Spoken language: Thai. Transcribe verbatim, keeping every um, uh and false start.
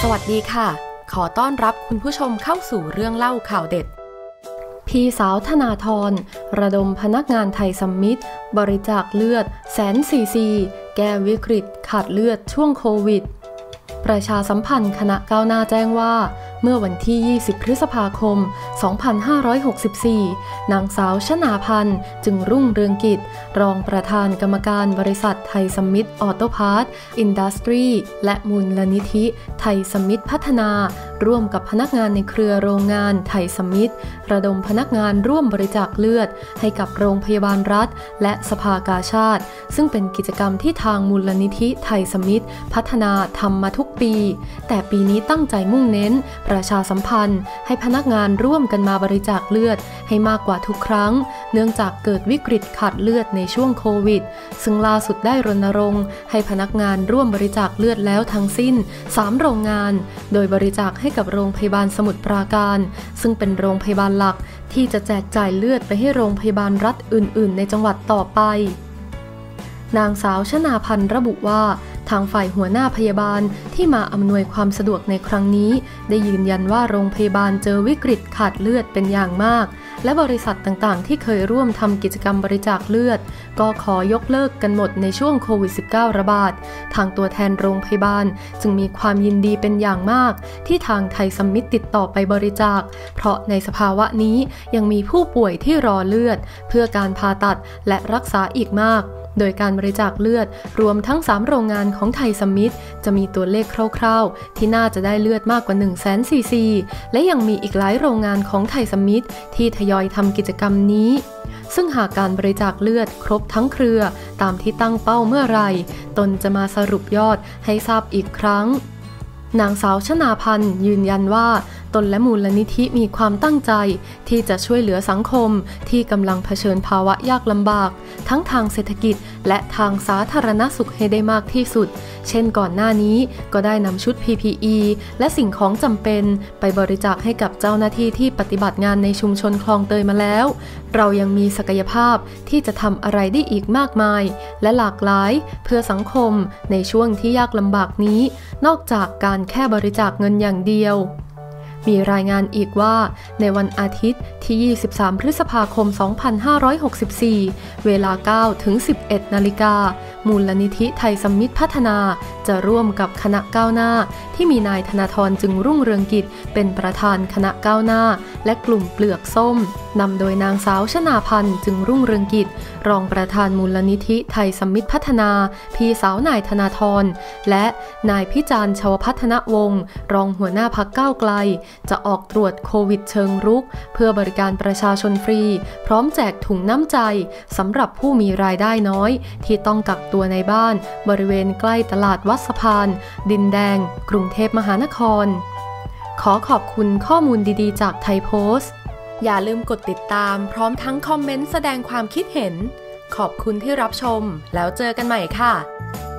วัสดีค่ะขอต้อนรับคุณผู้ชมเข้าสู่เรื่องเล่าข่าวเด็ดพี่สาวธนาธรระดมพนักงานไทยซัมมิตบริจาคเลือดแสนซีซีแก้วิกฤตขาดเลือดช่วงโควิดประชาสัมพันธ์คณะก้าวหน้าแจ้งว่าเมื่อวันที่ยี่สิบพฤษภาคมสองพันห้าร้อยหกสิบสี่นางสาวชนาพันธ์จึงรุ่งเรืองกิจรองประธานกรรมการบริษัทไทยซัมมิตออโตพาร์ทอินดัสทรีและมูลนิธิไทยซัมมิตพัฒนาร่วมกับพนักงานในเครือโรงงานไทยซัมมิตระดมพนักงานร่วมบริจาคเลือดให้กับโรงพยาบาลรัฐและสภากาชาดซึ่งเป็นกิจกรรมที่ทางมูลนิธิไทยซัมมิตพัฒนาทำมาทุกปีแต่ปีนี้ตั้งใจมุ่งเน้นประชาสัมพันธ์ให้พนักงานร่วมกันมาบริจาคเลือดให้มากกว่าทุกครั้งเนื่องจากเกิดวิกฤตขาดเลือดในช่วงโควิดซึ่งล่าสุดได้รณรงค์ให้พนักงานร่วมบริจาคเลือดแล้วทั้งสิ้นสามโรงงานโดยบริจาคให้กับโรงพยาบาลสมุทรปราการซึ่งเป็นโรงพยาบาลหลักที่จะแจกจ่ายเลือดไปให้โรงพยาบาลรัฐอื่นๆในจังหวัดต่อไปนางสาวชนาพันธ์ระบุว่าทางฝ่ายหัวหน้าพยาบาลที่มาอำนวยความสะดวกในครั้งนี้ได้ยืนยันว่าโรงพยาบาลเจอวิกฤตขาดเลือดเป็นอย่างมากและบริษัทต่างๆที่เคยร่วมทำกิจกรรมบริจาคเลือดก็ขอยกเลิกกันหมดในช่วงโควิด สิบเก้า ระบาดทางตัวแทนโรงพยาบาลจึงมีความยินดีเป็นอย่างมากที่ทางไทยซัมมิตติดต่อไปบริจาคเพราะในสภาวะนี้ยังมีผู้ป่วยที่รอเลือดเพื่อการผ่าตัดและรักษาอีกมากโดยการบริจาคเลือดรวมทั้งสามโรงงานของไทยซัมมิตจะมีตัวเลขคร่าวๆที่น่าจะได้เลือดมากกว่า หนึ่งแสน ซีซีและยังมีอีกหลายโรงงานของไทยซัมมิตที่ทยอยทำกิจกรรมนี้ซึ่งหากการบริจาคเลือดครบทั้งเครือตามที่ตั้งเป้าเมื่อไหร่ตนจะมาสรุปยอดให้ทราบอีกครั้งนางสาวชนาพันธ์ยืนยันว่าตนและมูลนิธิมีความตั้งใจที่จะช่วยเหลือสังคมที่กำลังเผชิญภาวะยากลำบากทั้งทางเศรษฐกิจและทางสาธารณสุขให้ได้มากที่สุดเช่นก่อนหน้านี้ก็ได้นำชุด พี พี อี และสิ่งของจำเป็นไปบริจาคให้กับเจ้าหน้าที่ที่ปฏิบัติงานในชุมชนคลองเตยมาแล้วเรายังมีศักยภาพที่จะทำอะไรได้อีกมากมายและหลากหลายเพื่อสังคมในช่วงที่ยากลำบากนี้นอกจากการแค่บริจาคเงินอย่างเดียวมีรายงานอีกว่าในวันอาทิตย์ที่ยี่สิบสามพฤษภาคมสองพันห้าร้อยหกสิบสี่เวลา เก้าถึงสิบเอ็ด นาฬิกามูลนิธิไทยซัมมิตพัฒนาจะร่วมกับคณะก้าวหน้าที่มีนายธนาธรจึงรุ่งเรืองกิจเป็นประธานคณะก้าวหน้าและกลุ่มเปลือกส้มนำโดยนางสาวชนาพันธ์จึงรุ่งเรืองกิจรองประธานมูลนิธิไทยซัมมิตพัฒนาพี่สาวนายธนาธรและนายพิจารณ์ชวพัฒนวงศ์รองหัวหน้าพรรคก้าวไกลจะออกตรวจโควิดเชิงรุกเพื่อบริการประชาชนฟรีพร้อมแจกถุงน้ำใจสำหรับผู้มีรายได้น้อยที่ต้องกักตัวในบ้านบริเวณใกล้ตลาดวัดสะพานดินแดงกรุงเทพมหานครขอขอบคุณข้อมูลดีๆจากไทยโพสต์อย่าลืมกดติดตามพร้อมทั้งคอมเมนต์แสดงความคิดเห็นขอบคุณที่รับชมแล้วเจอกันใหม่ค่ะ